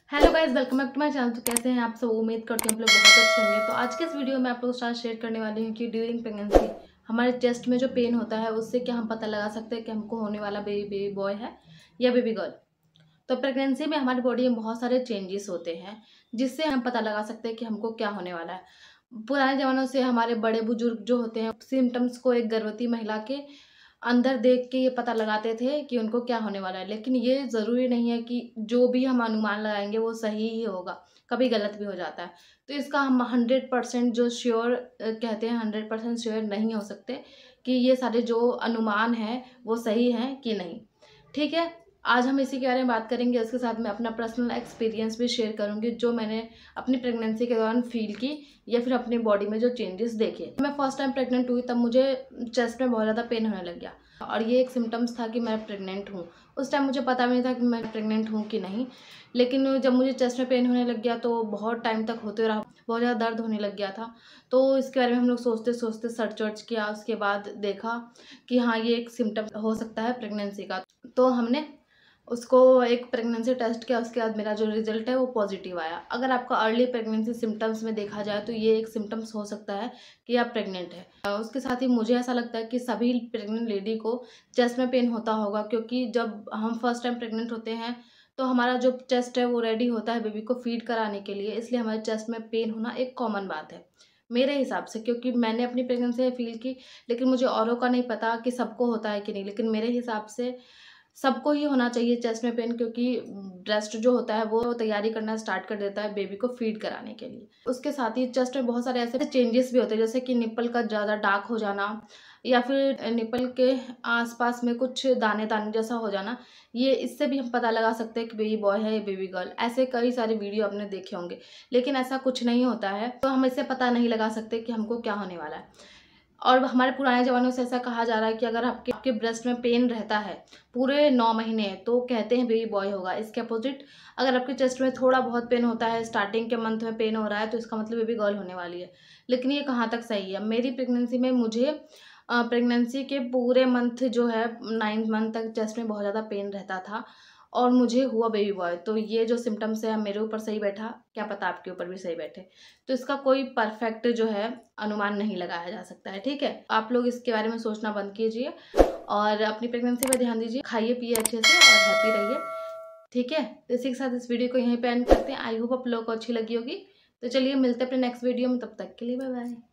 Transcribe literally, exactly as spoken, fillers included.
Hello guys, welcome back to my channel. तो कैसे हैं आप सब? उम्मीद करती हूँ आप लोग बहुत अच्छे होंगे। तो आज के इस वीडियो में आप लोगों के साथ शेयर करने वाली हूँ कि ड्यूरिंग प्रेगनेंसी हमारे चेस्ट में जो पेन होता है उससे क्या हम पता लगा सकते हैं कि हमको होने वाला बेबी बेबी बॉय है या बेबी गर्ल। तो प्रेगनेंसी में हमारी बॉडी में बहुत सारे चेंजेस होते हैं जिससे हम पता लगा सकते हैं कि हमको क्या होने वाला है। पुराने ज़मानों से हमारे बड़े बुजुर्ग जो होते हैं सिम्टम्स को एक गर्भवती महिला के अंदर देख के ये पता लगाते थे कि उनको क्या होने वाला है। लेकिन ये ज़रूरी नहीं है कि जो भी हम अनुमान लगाएंगे वो सही ही होगा, कभी गलत भी हो जाता है। तो इसका हम हंड्रेड परसेंट जो श्योर कहते हैं हंड्रेड परसेंट श्योर नहीं हो सकते कि ये सारे जो अनुमान हैं वो सही हैं कि नहीं। ठीक है, आज हम इसी के बारे में बात करेंगे। इसके साथ मैं अपना पर्सनल एक्सपीरियंस भी शेयर करूंगी जो मैंने अपनी प्रेगनेंसी के दौरान फील की या फिर अपनी बॉडी में जो चेंजेस देखे। मैं फर्स्ट टाइम प्रेग्नेंट हुई तब मुझे चेस्ट में बहुत ज़्यादा पेन होने लग गया और ये एक सिम्टम्स था कि मैं प्रेग्नेंट हूँ। उस टाइम मुझे पता भी नहीं था कि मैं प्रेग्नेंट हूँ कि नहीं, लेकिन जब मुझे चेस्ट में पेन होने लग गया तो बहुत टाइम तक होते रहा, बहुत ज़्यादा दर्द होने लग गया था। तो इसके बारे में हम लोग सोचते सोचते सर्च वर्च किया, उसके बाद देखा कि हाँ ये एक सिम्टम हो सकता है प्रेगनेंसी का। तो हमने उसको एक प्रेगनेंसी टेस्ट किया, उसके बाद मेरा जो रिजल्ट है वो पॉजिटिव आया। अगर आपका अर्ली प्रेगनेंसी सिम्टम्स में देखा जाए तो ये एक सिम्टम्स हो सकता है कि आप प्रेग्नेंट है। उसके साथ ही मुझे ऐसा लगता है कि सभी प्रेग्नेंट लेडी को चेस्ट में पेन होता होगा, क्योंकि जब हम फर्स्ट टाइम प्रेग्नेंट होते हैं तो हमारा जो चेस्ट है वो रेडी होता है बेबी को फीड कराने के लिए, इसलिए हमारे चेस्ट में पेन होना एक कॉमन बात है मेरे हिसाब से। क्योंकि मैंने अपनी प्रेगनेंसी में फील की, लेकिन मुझे औरों का नहीं पता कि सबको होता है कि नहीं, लेकिन मेरे हिसाब से सबको ही होना चाहिए चेस्ट में पेन, क्योंकि ब्रेस्ट जो होता है वो तैयारी करना स्टार्ट कर देता है बेबी को फीड कराने के लिए। उसके साथ ही चेस्ट में बहुत सारे ऐसे चेंजेस भी होते हैं, जैसे कि निप्पल का ज़्यादा डार्क हो जाना या फिर निप्पल के आसपास में कुछ दाने दाने जैसा हो जाना। ये इससे भी हम पता लगा सकते हैं कि बेबी बॉय है या बेबी गर्ल। ऐसे कई सारे वीडियो आपने देखे होंगे, लेकिन ऐसा कुछ नहीं होता है, तो हम इससे पता नहीं लगा सकते कि हमको क्या होने वाला है। और हमारे पुराने ज़मानों से ऐसा कहा जा रहा है कि अगर आपके आपके ब्रेस्ट में पेन रहता है पूरे नौ महीने तो कहते हैं बेबी बॉय होगा। इसके अपोजिट अगर आपके चेस्ट में थोड़ा बहुत पेन होता है, स्टार्टिंग के मंथ में पेन हो रहा है, तो इसका मतलब बेबी गर्ल होने वाली है। लेकिन ये कहाँ तक सही है? मेरी प्रेगनेंसी में मुझे प्रेगनेंसी के पूरे मंथ जो है नाइन्थ मंथ तक चेस्ट में बहुत ज़्यादा पेन रहता था और मुझे हुआ बेबी बॉय। तो ये जो सिम्टम्स है मेरे ऊपर सही बैठा, क्या पता आपके ऊपर भी सही बैठे। तो इसका कोई परफेक्ट जो है अनुमान नहीं लगाया जा सकता है। ठीक है, आप लोग इसके बारे में सोचना बंद कीजिए और अपनी प्रेगनेंसी पर ध्यान दीजिए, खाइए पिए अच्छे से और हैप्पी रहिए। ठीक है, तो इसी के साथ इस वीडियो को यहीं पे एंड करते हैं। आई होप आप लोगों को अच्छी लगी होगी। तो चलिए मिलते हैं अपने नेक्स्ट वीडियो में, तब तक के लिए बाय बाय।